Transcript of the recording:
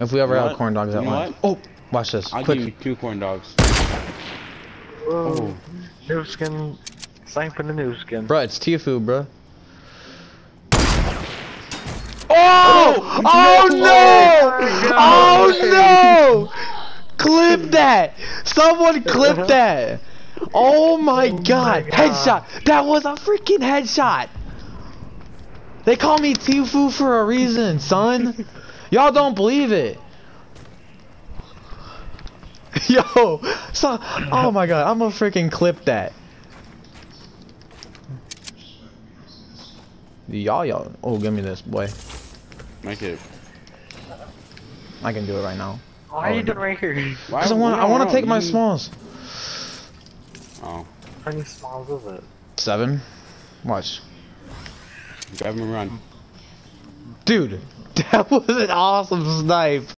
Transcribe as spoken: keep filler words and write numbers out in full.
If we ever You know have what? corn dogs at You know lunch. what? Oh, watch this. I'll Quick. give you two corn dogs. Whoa. Oh. New skin. Sniping the new skin. Bruh, it's T F U E, bruh. Oh! Oh no! Oh no! Clip that! Someone clip that! Oh my god! Headshot! That was a freaking headshot! They call me T F U E for a reason, son! Y'all don't believe it! Yo! So, oh my god, I'm gonna freaking clip that. Y'all, y'all. Oh, give me this, boy. Make it. I can do it right now. Why are you doing right here? Why? Cause I want, I want to take my you... smalls. Oh. How many smalls is it? Seven. Watch. Grab him and run. Dude, that was an awesome snipe.